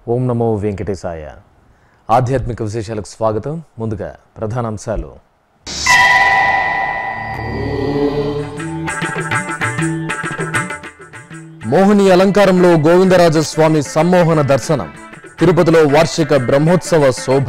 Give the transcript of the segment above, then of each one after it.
ఓం నమో వెంకటేశాయ. ఆధ్యాత్మిక విశేషాలకు స్వాగతం. ముందుగా ప్రధానాంశాలు. మోహిని అలంకారంలో గోవిందరాజస్వామి సమ్మోహన దర్శనం. తిరుపతిలో వార్షిక బ్రహ్మోత్సవ శోభ.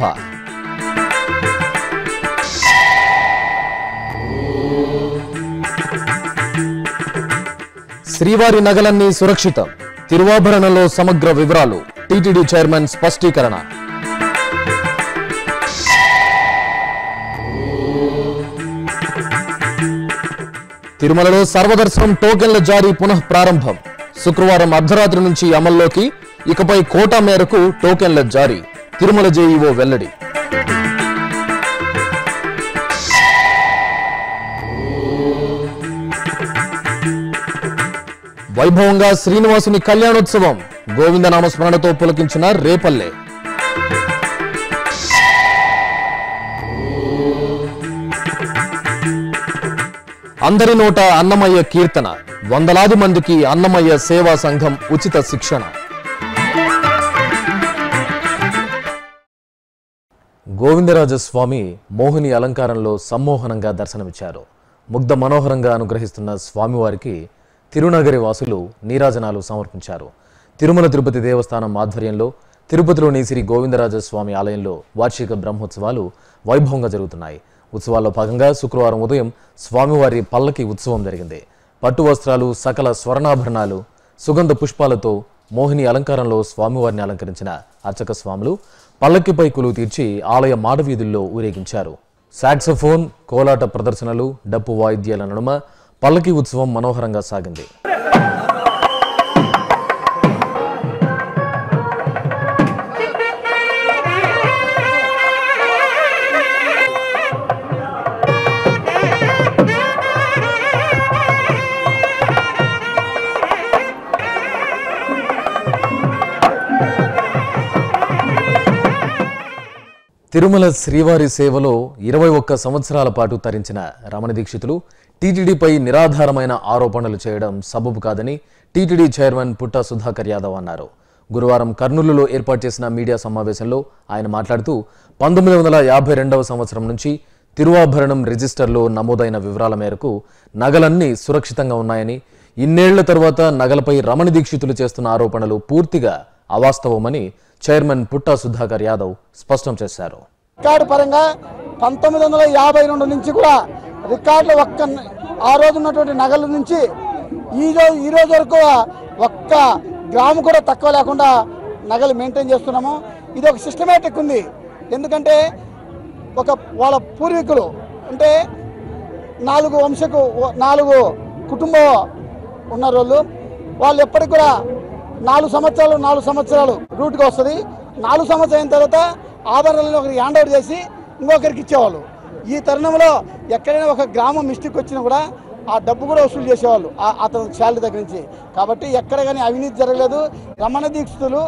శ్రీవారి నగలన్నీ సురక్షితం. తిరువాభరణంలో సమగ్ర వివరాలు. టీటీడీ చైర్మన్ స్పష్టీకరణ. తిరుమలలో సర్వదర్శనం టోకెన్ల జారీ పునః ప్రారంభం. శుక్రవారం అర్ధరాత్రి నుంచి అమల్లోకి. ఇకపై కోటా మేరకు టోకెన్ల జారీ. తిరుమల జేఈఓ వెల్లడి. వైభవంగా శ్రీనివాసుని కళ్యాణోత్సవం. గోవిందనామస్మరణతో పులకించిన రేపల్లె. అందరి నోట అన్నమయ్య కీర్తన. వందలాది మందికి అన్నమయ్య సేవా సంఘం ఉచిత శిక్షణ. గోవిందరాజస్వామి మోహిని అలంకారంలో సమ్మోహనంగా దర్శనమిచ్చారు. ముగ్ధ మనోహరంగా అనుగ్రహిస్తున్న స్వామివారికి తిరునగరి వాసులు నీరాజనాలు సమర్పించారు. తిరుమల తిరుపతి దేవస్థానం ఆధ్వర్యంలో తిరుపతిలోని శ్రీ గోవిందరాజస్వామి ఆలయంలో వార్షిక బ్రహ్మోత్సవాలు వైభవంగా జరుగుతున్నాయి. ఉత్సవాల్లో భాగంగా శుక్రవారం ఉదయం స్వామివారి పల్లకి ఉత్సవం జరిగింది. పట్టు వస్త్రాలు, సకల స్వర్ణాభరణాలు, సుగంధ పుష్పాలతో మోహిని అలంకారంలో స్వామివారిని అలంకరించిన అర్చక స్వాములు పల్లకిపై కొలువు తీర్చి ఆలయ మాడవీధుల్లో ఊరేగించారు. సాక్సోఫోన్, కోలాట ప్రదర్శనలు, డప్పు వాయిద్యాల నడుమ పల్లకి ఉత్సవం మనోహరంగా సాగింది. తిరుమల శ్రీవారి సేవలో 21 సంవత్సరాల పాటు తరించిన రమణ దీక్షితులు టీటీడీపై నిరాధారమైన ఆరోపణలు చేయడం సబబు కాదని టీటీడీ చైర్మన్ పుట్టా సుధాకర్ యాదవ్ అన్నారు. గురువారం కర్నూలులో ఏర్పాటు చేసిన మీడియా సమావేశంలో ఆయన మాట్లాడుతూ 1952వ సంవత్సరం నుంచి తిరువాభరణం రిజిస్టర్లో నమోదైన వివరాల మేరకు నగలన్నీ సురక్షితంగా ఉన్నాయని, ఇన్నేళ్ల తరువాత నగలపై రమణ దీక్షితులు చేస్తున్న ఆరోపణలు పూర్తిగా అవాస్తవమని చైర్మన్ పుట్టా సుధాకర్ యాదవ్ స్పష్టం చేశారు. రికార్డు పరంగా 1952 నుంచి కూడా రికార్డులు ఆ రోజు ఉన్నటువంటి నగల నుంచి ఈ రోజు వరకు ఒక్క గ్రాము కూడా తక్కువ లేకుండా నగలు మెయింటైన్ చేస్తున్నాము. ఇది ఒక సిస్టమేటిక్ ఉంది. ఎందుకంటే వాళ్ళ పూర్వీకులు అంటే 4 కుటుంబం ఉన్నారు. వాళ్ళు ఎప్పటికి కూడా 4 సంవత్సరాలు రూట్గా వస్తుంది. 4 సంవత్సరాలు అయిన తర్వాత ఆభరణాలను ఒకరికి హ్యాండ్ ఓవర్ చేసి ఇంకొకరికి ఇచ్చేవాళ్ళు. ఈ తరుణంలో ఎక్కడైనా ఒక గ్రామం మిస్టేక్ వచ్చినా కూడా ఆ డబ్బు కూడా వసూలు చేసేవాళ్ళు అతను శాలరీ దగ్గర నుంచి. కాబట్టి ఎక్కడ కానీ అవినీతి జరగలేదు. రమణ దీక్షితులు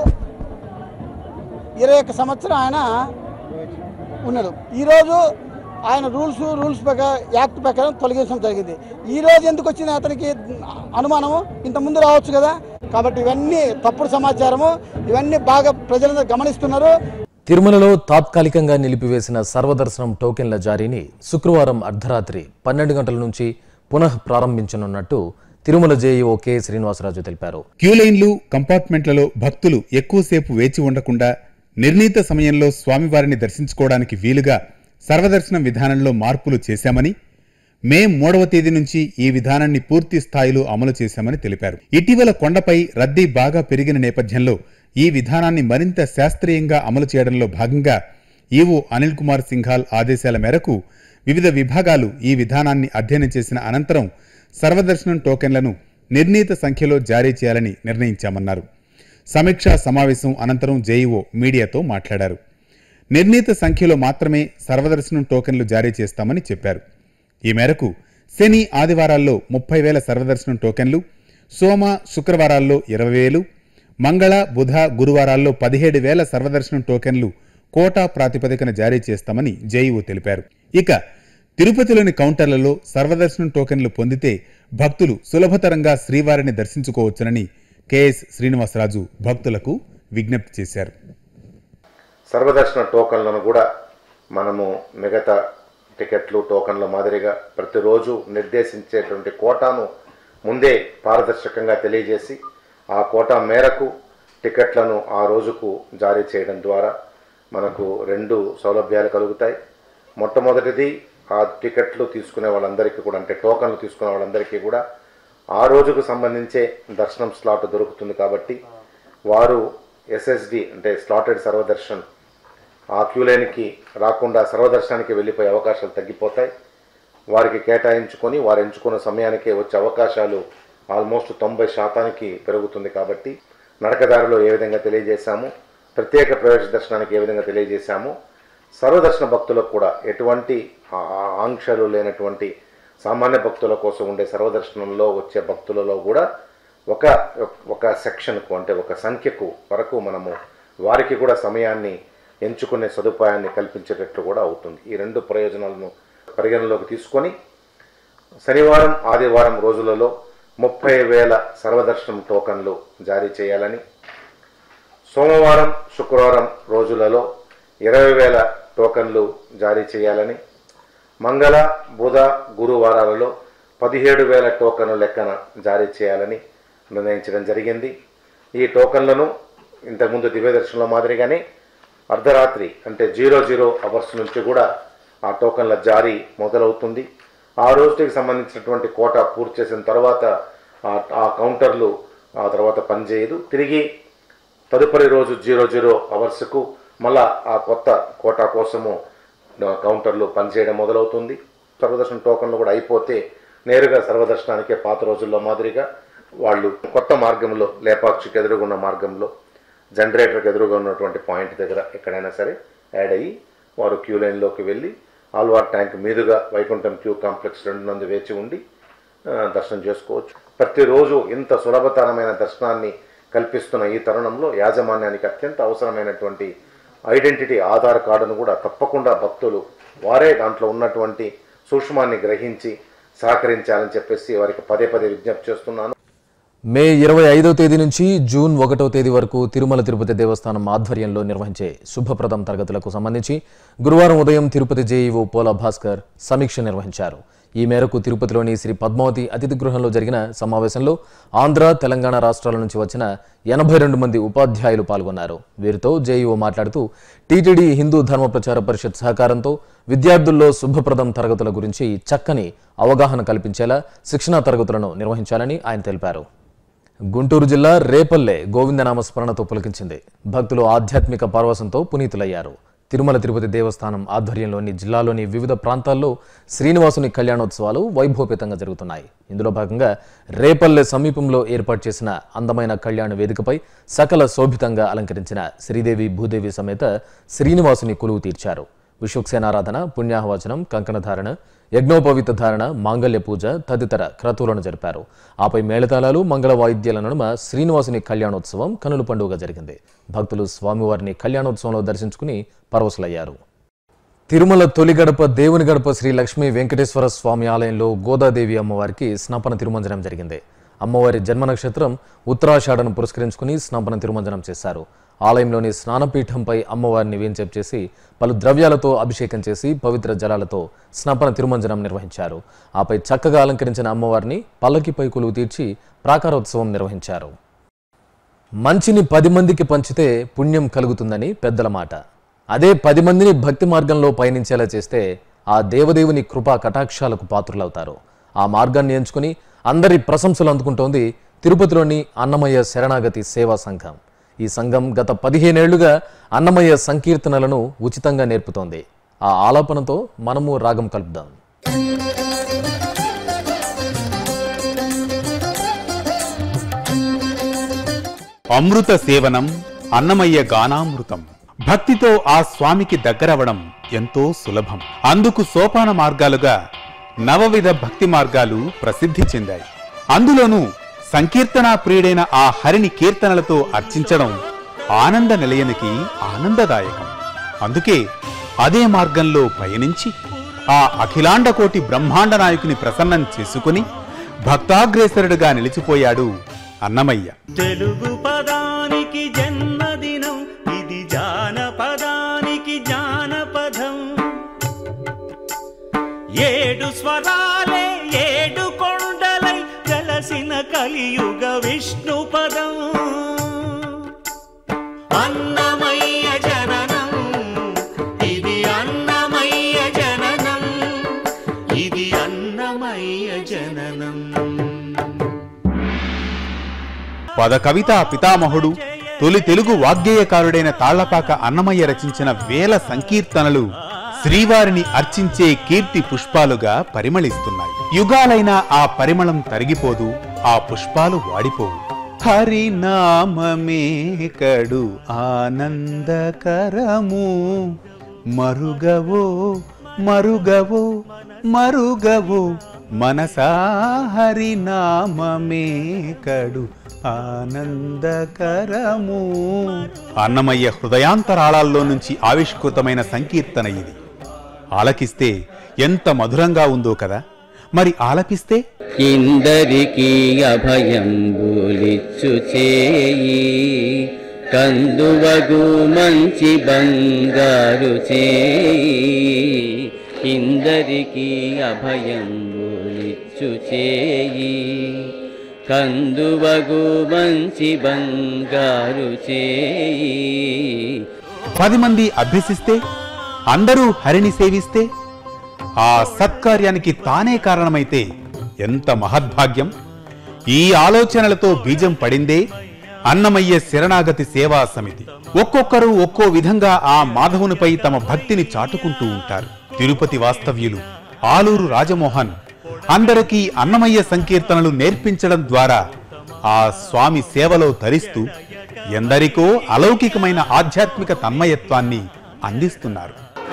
21 సంవత్సరం ఆయన ఉన్నాడు. ఈరోజు ఆయన రూల్స్ యాక్ట్ ప్రకారం తొలగించడం జరిగింది. ఈరోజు ఎందుకు వచ్చింది అతనికి అనుమానము? ఇంతకుముందు రావచ్చు కదా. కాబట్టి ఇవన్నీ తప్పుడు సమాచారము. ఇవన్నీ బాగా ప్రజలందరూ గమనిస్తున్నారు. తిరుమలలో తాత్కాలికంగా నిలిపివేసిన సర్వదర్శనం టోకెన్ల జారీని శుక్రవారం అర్ధరాత్రి 12 గంటల నుంచి పునః ప్రారంభించనున్నట్టు తిరుమల జేఈఓ కె శ్రీనివాసరాజు తెలిపారు. క్యూలైన్లు, కంపార్ట్మెంట్లలో భక్తులు ఎక్కువసేపు వేచి ఉండకుండా నిర్ణీత సమయంలో స్వామివారిని దర్శించుకోవడానికి వీలుగా సర్వదర్శనం విధానంలో మార్పులు చేశామని, మే 3వ తేదీ నుంచి ఈ విధానాన్ని పూర్తి స్థాయిలో అమలు చేశామని తెలిపారు. ఇటీవల కొండపై రద్దీ బాగా పెరిగిన నేపథ్యంలో ఈ విధానాన్ని మరింత శాస్త్రీయంగా అమలు చేయడంలో భాగంగా ఈవో అనిల్ కుమార్ సింఘాల్ ఆదేశాల మేరకు వివిధ విభాగాలు ఈ విధానాన్ని అధ్యయనం చేసిన అనంతరం సర్వదర్శనం టోకెన్లను నిర్ణీత సంఖ్యలో జారీ చేయాలని నిర్ణయించామన్నారు. సమీక్షా సమావేశం అనంతరం జేఈఓ మీడియాతో మాట్లాడారు. నిర్ణీత సంఖ్యలో మాత్రమే సర్వదర్శనం టోకెన్లు జారీ చేస్తామని చెప్పారు. ఈ మేరకు శని, ఆదివారాల్లో 30,000 సర్వదర్శనం టోకెన్లు, సోమ, శుక్రవారాల్లో 20,000, మంగళ, బుధ, గురువారాల్లో 17,000 సర్వదర్శనం టోకెన్లు కోటా ప్రాతిపదికన జారీ చేస్తామని జేఈఓ తెలిపారు. ఇక తిరుపతిలోని కౌంటర్లలో సర్వదర్శనం టోకెన్లు పొందితే భక్తులు సులభతరంగా శ్రీవారిని దర్శించుకోవచ్చునని కెఎస్ శ్రీనివాసరాజు భక్తులకు విజ్ఞప్తి చేశారు. సర్వదర్శన టోకన్లను కూడా మనము మిగతా టికెట్లు టోకన్ల మాదిరిగా ప్రతిరోజు నిర్దేశించేటువంటి కోటాను ముందే పారదర్శకంగా తెలియజేసి ఆ కోటా మేరకు టికెట్లను ఆ రోజుకు జారీ చేయడం ద్వారా మనకు 2 సౌలభ్యాలు కలుగుతాయి. మొట్టమొదటిది, ఆ టికెట్లు తీసుకునే వాళ్ళందరికీ కూడా, అంటే టోకన్లు తీసుకునే వాళ్ళందరికీ కూడా ఆ రోజుకు సంబంధించే దర్శనం స్లాట్ దొరుకుతుంది. కాబట్టి వారు ఎస్ఎస్డి అంటే స్లాటెడ్ సర్వదర్శన్ ఆ క్యూ లైన్కి రాకుండా సర్వదర్శనానికి వెళ్ళిపోయే అవకాశాలు తగ్గిపోతాయి. వారికి కేటాయించుకొని వారు ఎంచుకున్న సమయానికే వచ్చే అవకాశాలు ఆల్మోస్ట్ 90% పెరుగుతుంది. కాబట్టి నడకదారిలో ఏ విధంగా తెలియజేశాము, ప్రత్యేక ప్రవేశ దర్శనానికి ఏ విధంగా తెలియజేశాము, సర్వదర్శన భక్తులకు కూడా ఎటువంటి ఆంక్షలు లేనటువంటి సామాన్య భక్తుల కోసం ఉండే సర్వదర్శనంలో వచ్చే భక్తులలో కూడా ఒక సెక్షన్కు, అంటే ఒక సంఖ్యకు వరకు మనము వారికి కూడా సమయాన్ని ఎంచుకునే సదుపాయాన్ని కల్పించేటట్లు కూడా అవుతుంది. ఈ 2 ప్రయోజనాలను పరిగణలోకి తీసుకొని శనివారం ఆదివారం రోజులలో 30,000 సర్వదర్శనం టోకన్లు జారీ చేయాలని, సోమవారం శుక్రవారం రోజులలో 20,000 టోకన్లు జారీ చేయాలని, మంగళ బుధ గురువారాలలో 17,000 టోకన్లు లెక్కన జారీ చేయాలని నిర్ణయించడం జరిగింది. ఈ టోకన్లను ఇంతకుముందు దివ్య దర్శనంలో మాదిరిగానే అర్ధరాత్రి అంటే 00 అవర్స్ నుంచి కూడా ఆ టోకన్ల జారీ మొదలవుతుంది. ఆ రోజుకి సంబంధించినటువంటి కోటా పూర్తి చేసిన తర్వాత ఆ కౌంటర్లు ఆ తర్వాత పనిచేయదు. తిరిగి తదుపరి రోజు 00 అవర్స్కు మళ్ళా ఆ కొత్త కోటా కోసము కౌంటర్లు పనిచేయడం మొదలవుతుంది. సర్వదర్శన టోకన్లు కూడా అయిపోతే నేరుగా సర్వదర్శనానికే పాత రోజుల్లో మాదిరిగా వాళ్ళు కొత్త మార్గంలో, లేపాక్షికి ఎదురుగున్న మార్గంలో జనరేటర్కి ఎదురుగా ఉన్నటువంటి పాయింట్ దగ్గర ఎక్కడైనా సరే యాడ్ అయ్యి వారు క్యూ లైన్లోకి వెళ్ళి ఆల్వార్ ట్యాంక్ మీదుగా వైకుంఠం క్యూ కాంప్లెక్స్ 2 నందు వేచి ఉండి దర్శనం చేసుకోవచ్చు. ప్రతిరోజు ఇంత సులభతరమైన దర్శనాన్ని కల్పిస్తున్న ఈ తరుణంలో యాజమాన్యానికి అత్యంత అవసరమైనటువంటి ఐడెంటిటీ ఆధార్ కార్డును కూడా తప్పకుండా భక్తులు వారే దాంట్లో ఉన్నటువంటి సూక్ష్మాన్ని గ్రహించి సహకరించాలని చెప్పేసి వారికి పదే విజ్ఞప్తి చేస్తున్నాను. మే 25వ తేదీ నుంచి జూన్ 1వ తేదీ వరకు తిరుమల తిరుపతి దేవస్థానం ఆధ్వర్యంలో నిర్వహించే శుభప్రదం తరగతులకు సంబంధించి గురువారం ఉదయం తిరుపతి జేఈఓ పోలా భాస్కర్ సమీక్ష నిర్వహించారు. ఈ మేరకు తిరుపతిలోని శ్రీ పద్మావతి అతిథి గృహంలో జరిగిన సమావేశంలో ఆంధ్ర, తెలంగాణ రాష్ట్రాల నుంచి వచ్చిన 82 మంది ఉపాధ్యాయులు పాల్గొన్నారు. వీరితో జేఈఓ మాట్లాడుతూ టీటీడీ హిందూ ధర్మ ప్రచార పరిషత్ సహకారంతో విద్యార్థుల్లో శుభప్రదం తరగతుల గురించి చక్కని అవగాహన కల్పించేలా శిక్షణా తరగతులను నిర్వహించాలని ఆయన తెలిపారు. గుంటూరు జిల్లా రేపల్లె గోవిందనామ స్మరణతో పులకించింది. భక్తులు ఆధ్యాత్మిక పరవశంతో పునీతులయ్యారు. తిరుమల తిరుపతి దేవస్థానం ఆధ్వర్యంలోని జిల్లాలోని వివిధ ప్రాంతాల్లో శ్రీనివాసుని కళ్యాణోత్సవాలు వైభవపేతంగా జరుగుతున్నాయి. ఇందులో భాగంగా రేపల్లె సమీపంలో ఏర్పాటు చేసిన అందమైన కళ్యాణ వేదికపై సకల శోభితంగా అలంకరించిన శ్రీదేవి భూదేవి సమేత శ్రీనివాసుని కొలువు తీర్చారు. విశ్వక్సేనారాధన, పుణ్యాహవచనం, కంకణధారణ, యజ్ఞోపవీత ధారణ, మాంగళ్య పూజ తదితర క్రతువులను జరిపారు. ఆపై మేళతాళాలు, మంగళ వాయిద్యాల నడుమ శ్రీనివాసుని కళ్యాణోత్సవం కనుల పండుగ జరిగింది. భక్తులు స్వామివారిని కళ్యాణోత్సవంలో దర్శించుకుని పరవశులయ్యారు. తిరుమల తొలి గడప దేవుని గడప శ్రీ లక్ష్మీ వెంకటేశ్వర స్వామి ఆలయంలో గోదాదేవి అమ్మవారికి స్నాపన తిరుమంజనం జరిగింది. అమ్మవారి జన్మ నక్షత్రం ఉత్తరాషాఢను పురస్కరించుకుని స్నాపన తిరుమంజనం చేశారు. ఆలయంలోని స్నానపీఠంపై అమ్మవారిని వేంచేపు చేసి పలు ద్రవ్యాలతో అభిషేకం చేసి పవిత్ర జలాలతో స్నాపన తిరుమంజనం నిర్వహించారు. ఆపై చక్కగా అలంకరించిన అమ్మవారిని పల్లకిపై కొలువు తీర్చి ప్రాకారోత్సవం నిర్వహించారు. మంచిని 10 మందికి పంచితే పుణ్యం కలుగుతుందని పెద్దల మాట. అదే 10 మందిని భక్తి మార్గంలో పయనించేలా చేస్తే ఆ దేవదేవుని కృపా కటాక్షాలకు పాత్రులవుతారు. ఆ మార్గాన్ని ఎంచుకుని అందరి ప్రశంసలు అందుకుంటోంది తిరుపతిలోని అన్నమయ్య శరణాగతి సేవా సంఘం. ఈ సంఘం గత 15 ఏళ్లుగా అన్నమయ్య సంకీర్తనలను ఉచితంగా నేర్పుతోంది. ఆ ఆలాపనతో మనము రాగం కలుపుదాం. అమృత సేవనం, అన్నమయ్య గానామృతం. భక్తితో ఆ స్వామికి దగ్గరవడం ఎంతో సులభం. అందుకు సోపాన మార్గాలుగా నవవిధ భక్తి మార్గాలు ప్రసిద్ధి చెందాయి. అందులోనూ సంకీర్తనా ప్రియుడైన ఆ హరిని కీర్తనలతో అర్చించడం ఆనంద నిలయనికి ఆనందదాయకం. అందుకే అదే మార్గంలో పయనించి ఆ అఖిలాండకోటి బ్రహ్మాండ నాయకుని ప్రసన్నం చేసుకుని భక్తాగ్రేసరుడుగా నిలిచిపోయాడు అన్నమయ్య. తెలుగు పదానికి జన్మది స్వరాలే ఏడు కొండలై వెలసిన కలియుగ విష్ణు పదం అన్నమయ్య జననం ఇది అన్నమయ్య జననం ఇది అన్నమయ్య జననం. పద కవితా పితామహుడు తొలి తెలుగు వాగ్గేయకారుడైన తాళ్లపాక అన్నమయ్య రచించిన వేల సంకీర్తనలు శ్రీవారిని అర్చించే కీర్తి పుష్పాలుగా పరిమళిస్తున్నాయి. యుగాలైనా ఆ పరిమళం తరిగిపోదు, ఆ పుష్పాలు వాడిపోవు. హరినామమే కడు ఆనందకరము మరుగవో మరుగవో మరుగవో మనసా హరినామమే కడు ఆనందకరము. అన్నమయ్య హృదయాంతరాళాల్లో నుంచి ఆవిష్కృతమైన సంకీర్తన ఇది. ఆలకిస్తే ఎంత మధురంగా ఉందో కదా, మరి ఆలపిస్తే? ఇందరికీ అభయంబులిచ్చు చేయి కందువగు మంచి బంగారు చేయి ఇందరికీ అభయంబులిచ్చు చేయి కందువగు మంచి బంగారు చేయి. 10 మంది అభ్యసిస్తే, అందరూ హరిని సేవిస్తే, ఆ సత్కార్యానికి తానే కారణమైతే ఎంత మహద్భాగ్యం. ఈ ఆలోచనలతో బీజం పడిందే అన్నమయ్య శరణాగతి సేవా సమితి. ఒక్కొక్కరు ఒక్కో విధంగా ఆ మాధవునిపై తమ భక్తిని చాటుకుంటూ ఉంటారు. తిరుపతి వాస్తవ్యులు ఆలూరు రాజమోహన్ అందరికీ అన్నమయ్య సంకీర్తనలు నేర్పించడం ద్వారా ఆ స్వామి సేవలో తరిస్తూ ఎందరికో అలౌకికమైన ఆధ్యాత్మిక తన్మయత్వాన్ని అందిస్తున్నారు.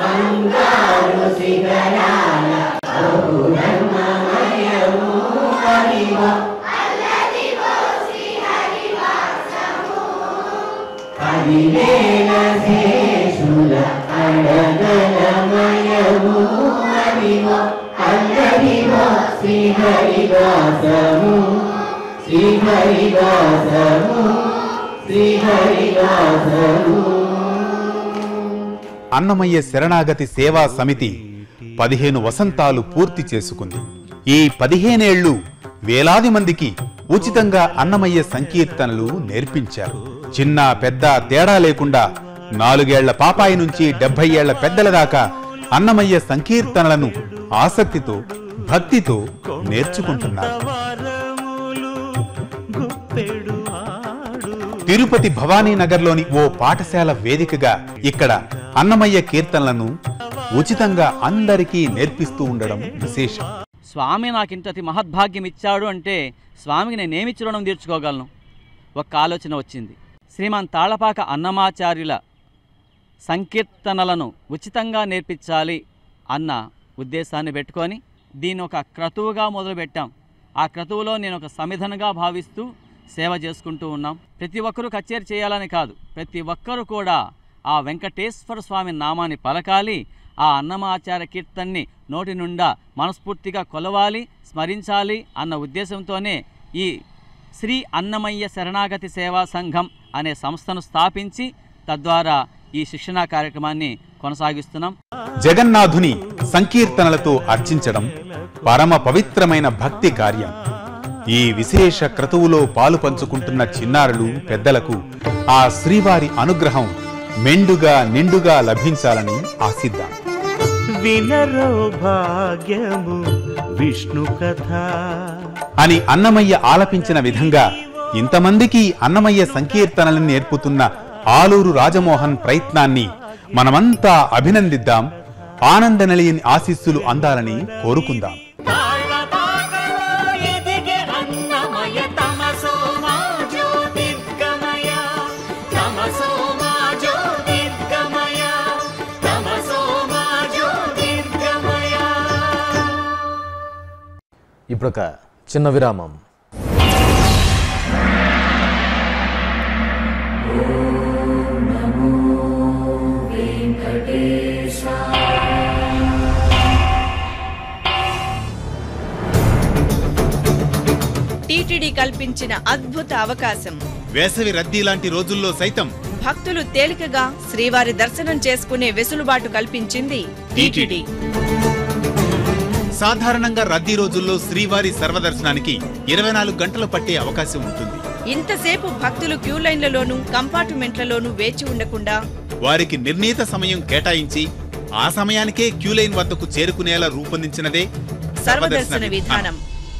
అన్నమయ్య శరణాగతి సేవా సమితి 15 వసంతాలు పూర్తి చేసుకుంది. ఈ 15 ఏళ్లు వేలాది మందికి ఉచితంగా అన్నమయ్య సంకీర్తనలు నేర్పించారు. చిన్న పెద్ద తేడా లేకుండా 4 ఏళ్ల పాపాయి నుంచి 70 ఏళ్ల పెద్దల దాకా అన్నమయ్య సంకీర్తనలను ఆసక్తితో భక్తితో నేర్చుకుంటున్నారు. తిరుపతి భవానీనగర్లోని ఓ పాఠశాల వేదికగా ఇక్కడ అన్నమయ్య కీర్తనలను ఉచితంగా అందరికీ నేర్పిస్తూ ఉండడం విశేషం. స్వామి నాకింతటి మహద్భాగ్యం ఇచ్చాడు అంటే స్వామికి నేనేమిచ్చి రుణం తీర్చుకోగలను? ఒక్క ఆలోచన వచ్చింది. శ్రీమాన్ తాళ్లపాక అన్నమాచార్యుల సంకీర్తనలను ఉచితంగా నేర్పించాలి అన్న ఉద్దేశాన్ని పెట్టుకొని దీన్ని ఒక క్రతువుగా మొదలుపెట్టాం. ఆ క్రతువులో నేను ఒక సమిధనగా భావిస్తూ సేవ చేసుకుంటూ ఉన్నాం. ప్రతి ఒక్కరూ కచేరీ చేయాలని కాదు, ప్రతి ఒక్కరూ కూడా ఆ వెంకటేశ్వర స్వామి నామాన్ని పలకాలి, ఆ అన్నమాచార్య కీర్తన్ని నోటి నుండా మనస్ఫూర్తిగా కొలవాలి, స్మరించాలి అన్న ఉద్దేశంతోనే ఈ శ్రీ అన్నమయ్య శరణాగతి సేవా సంఘం అనే సంస్థను స్థాపించి తద్వారా ఈ శిక్షణా కార్యక్రమాన్ని కొనసాగిస్తున్నాం. జగన్నాథుని సంకీర్తనలతో అర్చించడం పరమ పవిత్రమైన భక్తి కార్యం. ఈ విశేష క్రతువులో పాలు పంచుకుంటున్న చిన్నారులు పెద్దలకు ఆ శ్రీవారి అనుగ్రహం మెండుగా నిండుగా లభించాలని ఆశిద్దాం. వినరో భాగ్యము విష్ణు కథ అని అన్నమయ్య ఆలపించిన విధంగా ఇంతమందికి అన్నమయ్య సంకీర్తనలను నేర్పుతున్న ఆలూరు రాజమోహన్ ప్రయత్నాన్ని మనమంతా అభినందిద్దాం. ఆనంద నిలయని ఆశీస్సులు అందాలని కోరుకుందాం. ఇప్పుడొక చిన్న విరామం. టీటీడీ కల్పించిన అద్భుత అవకాశం. వేసవి రద్దీ లాంటి రోజుల్లో సైతం భక్తులు తేలికగా శ్రీవారి దర్శనం చేసుకునే వెసులుబాటు కల్పించింది టీటీడీ. సాధారణంగా రద్దీ రోజుల్లో శ్రీవారి సర్వదర్శనానికి 24 గంటలు పట్టే అవకాశం ఉంటుంది. ఇంతసేపు భక్తులు క్యూ లైన్లలోనూ కంపార్ట్మెంట్లలోనూ వేచి ఉండకుండా వారికి నిర్ణీత సమయం కేటాయించి ఆ సమయానికే క్యూ లైన్ వద్దకు చేరుకునేలా రూపొందించినదే సర్వదర్శన విధానం.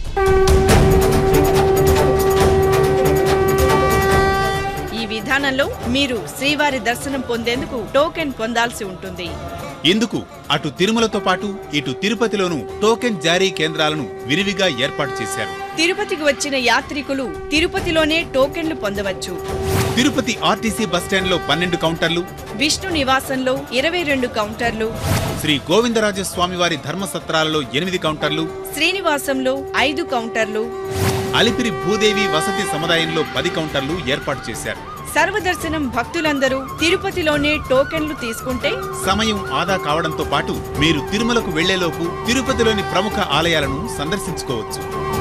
ఈ విధానంలో మీరు శ్రీవారి దర్శనం పొందేందుకు టోకెన్ పొందాల్సి ఉంటుంది. ఇందుకు అటు తిరుమలతో పాటు ఇటు తిరుపతిలోనూ టోకెన్ జారీ కేంద్రాలను విరివిగా ఏర్పాటు చేశారు. తిరుపతికి వచ్చిన యాత్రికులు తిరుపతిలోనే టోకెన్లు పొందవచ్చు. తిరుపతి ఆర్టీసీ బస్టాండ్లో 12 కౌంటర్లు, విష్ణు నివాసంలో 22 కౌంటర్లు, శ్రీ గోవిందరాజస్వామివారి ధర్మసత్రాలలో 8 కౌంటర్లు, శ్రీనివాసంలో 5 కౌంటర్లు, అలిపిరి భూదేవి వసతి సముదాయంలో 10 కౌంటర్లు ఏర్పాటు చేశారు. సర్వదర్శనం భక్తులందరూ తిరుపతిలోనే టోకెన్లు తీసుకుంటే సమయం ఆదా కావడంతో పాటు మీరు తిరుమలకు వెళ్లేలోపు తిరుపతిలోని ప్రముఖ ఆలయాలను సందర్శించుకోవచ్చు.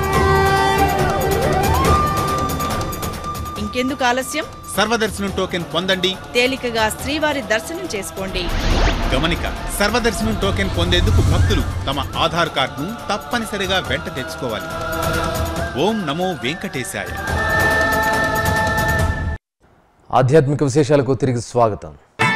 ఇంకెందుకు ఆలస్యం? సర్వదర్శనం టోకెన్ పొందండి, తేలికగా శ్రీవారి దర్శనం చేసుకోండి. గమనిక, సర్వదర్శనం టోకెన్ పొందేందుకు భక్తులు తమ ఆధార్ కార్డును తప్పనిసరిగా వెంట తెచ్చుకోవాలి. ఓం నమో వెంకటేశాయ. ఆధ్యాత్మిక విశేషాలకు తిరిగి స్వాగతం.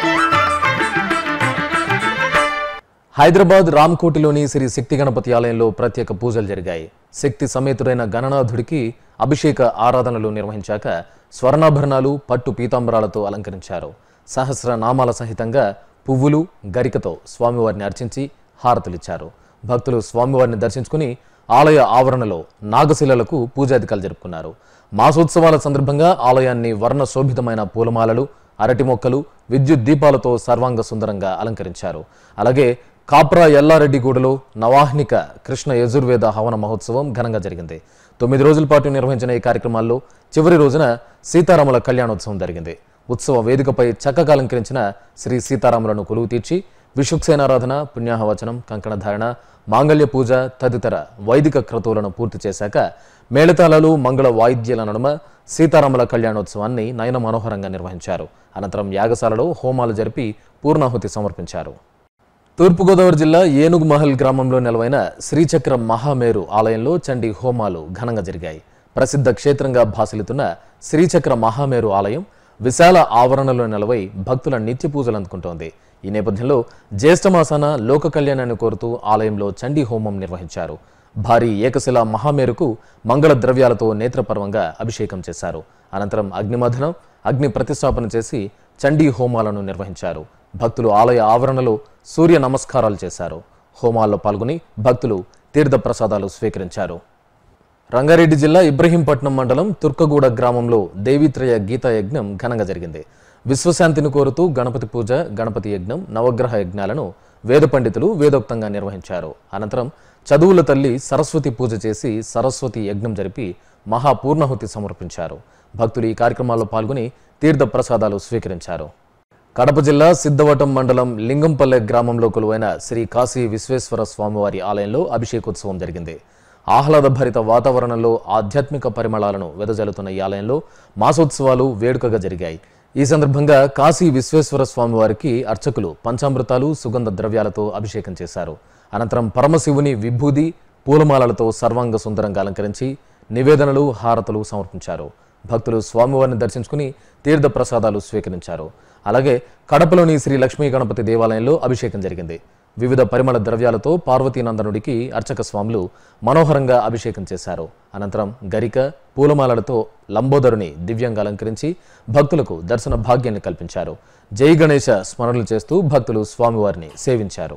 హైదరాబాద్ రామ్కోటిలోని శ్రీ శక్తి గణపతి ఆలయంలో ప్రత్యేక పూజలు జరిగాయి. శక్తి సమేతుడైన గణనాథుడికి అభిషేక ఆరాధనలు నిర్వహించాక స్వర్ణాభరణాలు, పట్టు పీతాంబరాలతో అలంకరించారు. సహస్రనామాల సహితంగా పువ్వులు, గరికతో స్వామివారిని అర్చించి హారతులిచ్చారు. భక్తులు స్వామివారిని దర్శించుకుని ఆలయ ఆవరణలో నాగశిలలకు పూజాధికాలు జరుపుకున్నారు. మాసోత్సవాల సందర్భంగా ఆలయాన్ని వర్ణ శోభితమైన పూలమాలలు, అరటి మొక్కలు, విద్యుత్ దీపాలతో సర్వాంగ సుందరంగా అలంకరించారు. అలాగే కాప్రా ఎల్లారెడ్డిగూడలో నవాహ్నిక కృష్ణ యజుర్వేద హవన మహోత్సవం ఘనంగా జరిగింది. 9 రోజుల పాటు నిర్వహించిన ఈ కార్యక్రమాల్లో చివరి రోజున సీతారాముల కళ్యాణోత్సవం జరిగింది. ఉత్సవ వేదికపై చక్కగా అలంకరించిన శ్రీ సీతారాములను కొలువు తీర్చి విషుక్సేనారాధన, పుణ్యాహవచనం, కంకణధారణ, మాంగళ్య పూజ తదితర వైదిక క్రతువులను పూర్తి చేశాక మేళతాళాలు, మంగళ వాయిద్యాల నడుమ సీతారాముల కళ్యాణోత్సవాన్ని నయన మనోహరంగా నిర్వహించారు. అనంతరం యాగశాలలో హోమాలు జరిపి పూర్ణాహుతి సమర్పించారు. తూర్పుగోదావరి జిల్లా ఏనుగు మహల్ గ్రామంలో నెలవైన శ్రీచక్ర మహామేరు ఆలయంలో చండీ హోమాలు ఘనంగా జరిగాయి. ప్రసిద్ధ క్షేత్రంగా భాసిల్లుతున్న శ్రీచక్ర మహామేరు ఆలయం విశాల ఆవరణలో నెలవై భక్తుల నిత్య పూజలు అందుకుంటోంది. ఈ నేపథ్యంలో జ్యేష్ఠమాసాన లోక కళ్యాణాన్ని కోరుతూ ఆలయంలో చండీ హోమం నిర్వహించారు. భారీ ఏకశిల మహామేరుకు మంగళ ద్రవ్యాలతో నేత్రపర్వంగా అభిషేకం చేశారు. అనంతరం అగ్నిమథనం, అగ్ని ప్రతిష్టాపన చేసి చండీ హోమాలను నిర్వహించారు. భక్తులు ఆలయ ఆవరణలో సూర్య నమస్కారాలు చేశారు. హోమాల్లో పాల్గొని భక్తులు తీర్థ ప్రసాదాలు స్వీకరించారు. రంగారెడ్డి జిల్లా ఇబ్రహీంపట్నం మండలం తుర్కగూడ గ్రామంలో దేవీత్రయ గీతా యజ్ఞం ఘనంగా జరిగింది. విశ్వశాంతిని కోరుతూ గణపతి పూజ, గణపతి యజ్ఞం, నవగ్రహ యజ్ఞాలను వేద పండితులు వేదోక్తంగా నిర్వహించారు. అనంతరం చదువుల తల్లి సరస్వతి పూజ చేసి సరస్వతి యజ్ఞం జరిపి మహాపూర్ణాహుతి సమర్పించారు. భక్తులు ఈ కార్యక్రమాల్లో పాల్గొని తీర్థ ప్రసాదాలు స్వీకరించారు. కడప జిల్లా సిద్ధవటం మండలం లింగంపల్లె గ్రామంలో కొలువైన శ్రీ కాశీ విశ్వేశ్వర స్వామివారి ఆలయంలో అభిషేకోత్సవం జరిగింది. ఆహ్లాదభరిత వాతావరణంలో ఆధ్యాత్మిక పరిమళాలను వెదజల్లుతున్న ఈ ఆలయంలో మాసోత్సవాలు వేడుకగా జరిగాయి. ఈ సందర్భంగా కాశీ విశ్వేశ్వర స్వామివారికి అర్చకులు పంచామృతాలు, సుగంధ ద్రవ్యాలతో అభిషేకం చేశారు. అనంతరం పరమశివుని విభూది, పూలమాలలతో సర్వాంగ సుందరంగా అలంకరించి నివేదనలు, హారతులు సమర్పించారు. భక్తులు స్వామివారిని దర్శించుకుని తీర్థ ప్రసాదాలు స్వీకరించారు. అలాగే కడపలోని శ్రీ లక్ష్మీ గణపతి దేవాలయంలో అభిషేకం జరిగింది. వివిధ పరిమళ ద్రవ్యాలతో పార్వతీనందనుడికి అర్చక స్వాములు మనోహరంగా అభిషేకం చేశారు. అనంతరం గరిక, పూలమాలలతో లంబోదరుని దివ్యంగా అలంకరించి భక్తులకు దర్శన భాగ్యాన్ని కల్పించారు. జై గణేశ స్మరణలు చేస్తూ భక్తులు స్వామివారిని సేవించారు.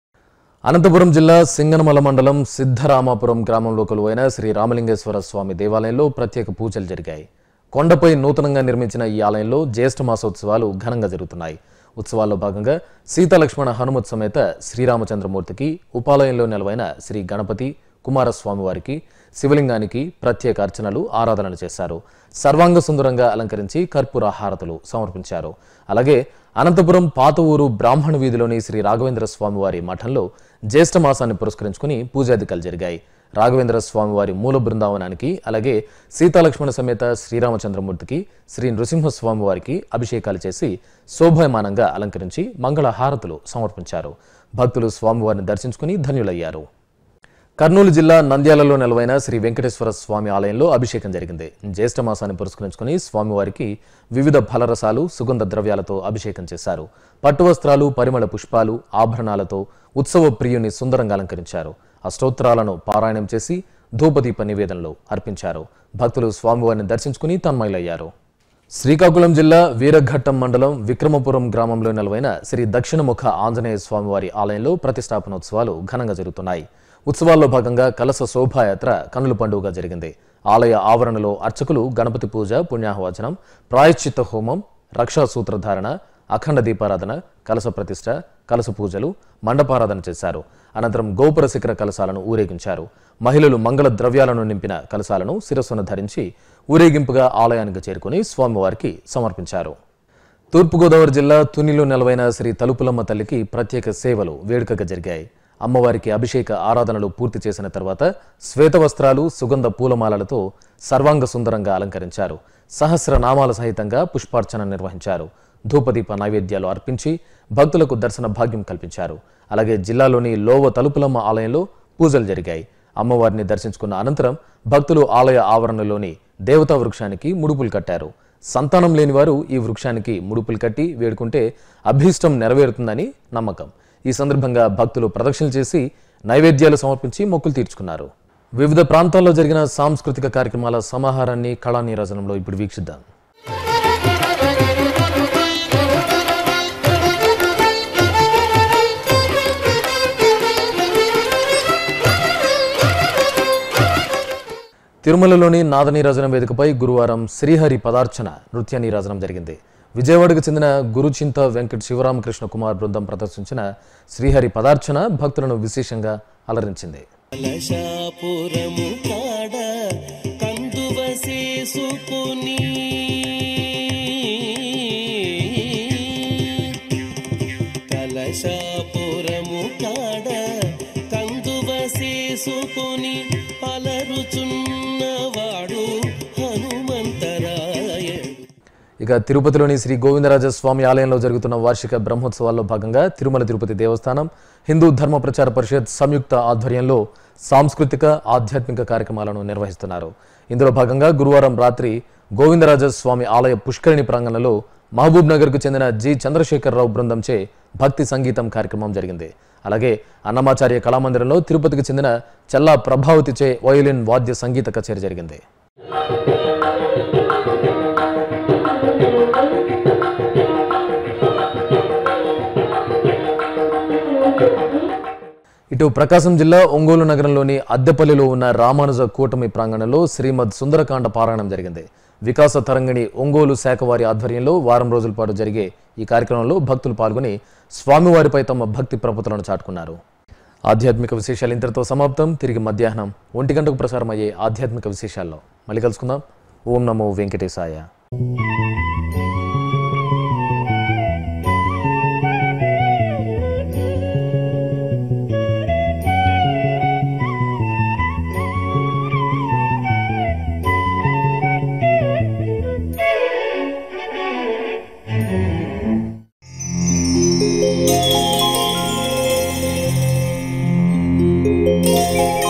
అనంతపురం జిల్లా సింగనమల మండలం సిద్ధరామాపురం గ్రామంలో కొలువైన శ్రీ రామలింగేశ్వర స్వామి దేవాలయంలో ప్రత్యేక పూజలు జరిగాయి. కొండపై నూతనంగా నిర్మించిన ఈ ఆలయంలో జ్యేష్ఠ మాసోత్సవాలు ఘనంగా జరుగుతున్నాయి. ఉత్సవాల్లో భాగంగా సీతాలక్ష్మణ హనుమత్ సమేత శ్రీరామచంద్రమూర్తికి, ఉపాలయంలో నెలవైన శ్రీ గణపతి కుమారస్వామి వారికి, శివలింగానికి ప్రత్యేక అర్చనలు, ఆరాధనలు చేశారు. సర్వాంగ సుందరంగా అలంకరించి కర్పూర హారతులు సమర్పించారు. అలాగే అనంతపురం పాత ఊరు బ్రాహ్మణ వీధిలోని శ్రీ రాఘవేంద్ర స్వామివారి మఠంలో జ్యేష్ఠ మాసాన్ని పురస్కరించుకుని పూజాధికాలు జరిగాయి. రాఘవేంద్ర స్వామివారి మూల బృందావనానికి, అలాగే సీతాలక్ష్మణ సమేత శ్రీరామచంద్రమూర్తికి, శ్రీ నృసింహస్వామి వారికి అభిషేకాలు చేసి శోభాయమానంగా అలంకరించి మంగళ హారతులు సమర్పించారు. భక్తులు స్వామివారిని దర్శించుకుని ధన్యులయ్యారు. కర్నూలు జిల్లా నంద్యాలలో నెలవైన శ్రీ వెంకటేశ్వర స్వామి ఆలయంలో అభిషేకం జరిగింది. జ్యేష్ఠ మాసాన్ని పురస్కరించుకుని స్వామివారికి వివిధ ఫలరసాలు, సుగంధ ద్రవ్యాలతో అభిషేకం చేశారు. పట్టు వస్త్రాలు, పరిమళ పుష్పాలు, ఆభరణాలతో ఉత్సవ ప్రియుని సుందరంగా అలంకరించారు. అష్టోత్తరాలను పారాయణం చేసి ధూపదీప నివేదనలు అర్పించారు. భక్తులు స్వామివారిని దర్శించుకుని తన్మయులయ్యారు. శ్రీకాకుళం జిల్లా వీరఘట్టం మండలం విక్రమపురం గ్రామంలో నెలవైన శ్రీ దక్షిణముఖ ఆంజనేయ స్వామివారి ఆలయంలో ప్రతిష్టాపనోత్సవాలు ఘనంగా జరుగుతున్నాయి. ఉత్సవాల్లో భాగంగా కలశ శోభాయాత్ర కన్నుల పండుగగా జరిగింది. ఆలయ ఆవరణలో అర్చకులు గణపతి పూజ, పుణ్యాహవచనం, ప్రాయశ్చిత్త హోమం, రక్షా సూత్రధారణ, అఖండ దీపారాధన, కలశ ప్రతిష్ఠ, కలశ పూజలు, మండపారాధన చేశారు. అనంతరం గోపుర శిఖర కలశాలను ఊరేగించారు. మహిళలు మంగళ ద్రవ్యాలను నింపిన కలశాలను శిరస్సును ధరించి ఊరేగింపుగా ఆలయానికి చేరుకుని స్వామివారికి సమర్పించారు. తూర్పుగోదావరి జిల్లా తునిలో నెలవైన శ్రీ తలుపులమ్మ తల్లికి ప్రత్యేక సేవలు వేడుకగా జరిగాయి. అమ్మవారికి అభిషేక ఆరాధనలు పూర్తి చేసిన తర్వాత శ్వేత వస్త్రాలు, సుగంధ పూలమాలలతో సర్వాంగ సుందరంగా అలంకరించారు. సహస్రనామాల సహితంగా పుష్పార్చన నిర్వహించారు. ధూపదీప నైవేద్యాలు అర్పించి భక్తులకు దర్శన భాగ్యం కల్పించారు. అలాగే జిల్లాలోని లోవ తలుపులమ్మ ఆలయంలో పూజలు జరిగాయి. అమ్మవారిని దర్శించుకున్న అనంతరం భక్తులు ఆలయ ఆవరణలోని దేవతా వృక్షానికి ముడుపులు కట్టారు. సంతానం లేని వారు ఈ వృక్షానికి ముడుపులు కట్టి వేడుకుంటే అభీష్టం నెరవేరుతుందని నమ్మకం. ఈ సందర్భంగా భక్తులు ప్రదక్షిణలు చేసి నైవేద్యాలు సమర్పించి మొక్కులు తీర్చుకున్నారు. వివిధ ప్రాంతాల్లో జరిగిన సాంస్కృతిక కార్యక్రమాల సమాహారాన్ని కళా నీరాజనంలో ఇప్పుడు వీక్షిద్దాం. తిరుమలలోని నాద నీరాజనం వేదికపై గురువారం శ్రీహరి పదార్చన నృత్య నీరాజనం జరిగింది. విజయవాడకు చెందిన గురుచింత వెంకట శివరామకృష్ణ కుమార్ బృందం ప్రదర్శించిన శ్రీహరి పదార్చన భక్తులను విశేషంగా అలరించింది. ఇక తిరుపతిలోని శ్రీ గోవిందరాజ స్వామి ఆలయంలో జరుగుతున్న వార్షిక బ్రహ్మోత్సవాల్లో భాగంగా తిరుమల తిరుపతి దేవస్థానం, హిందూ ధర్మ ప్రచార పరిషత్ సంయుక్త ఆధ్వర్యంలో సాంస్కృతిక, ఆధ్యాత్మిక కార్యక్రమాలను నిర్వహిస్తున్నారు. ఇందులో భాగంగా గురువారం రాత్రి గోవిందరాజ స్వామి ఆలయ పుష్కరిణి ప్రాంగణంలో మహబూబ్ నగర్కు చెందిన జి చంద్రశేఖరరావు బృందంచే భక్తి సంగీతం కార్యక్రమం జరిగింది. అలాగే అన్నమాచార్య కళామందిరంలో తిరుపతికి చెందిన చల్లా ప్రభావతిచే వయోలిన్ వాద్య సంగీత కచేరీ జరిగింది. ఇటు ప్రకాశం జిల్లా ఒంగోలు నగరంలోని అద్దెపల్లిలో ఉన్న రామానుజ కూటమి ప్రాంగణంలో శ్రీమద్ సుందరకాండ పారాయణం జరిగింది. వికాస తరంగిణి ఒంగోలు శాఖ వారి ఆధ్వర్యంలో వారం రోజుల పాటు జరిగే ఈ కార్యక్రమంలో భక్తులు పాల్గొని స్వామివారిపై తమ భక్తి ప్రపతులను చాటుకున్నారు. ఆధ్యాత్మిక విశేషాలు ఇంతటితో సమాప్తం. తిరిగి మధ్యాహ్నం 1 గంటకు ప్రసారమయ్యే ఆధ్యాత్మిక విశేషాల్లో మళ్ళీ కలుసుకుందాం. ఓం నమో వెంకటేశాయ. Thank you.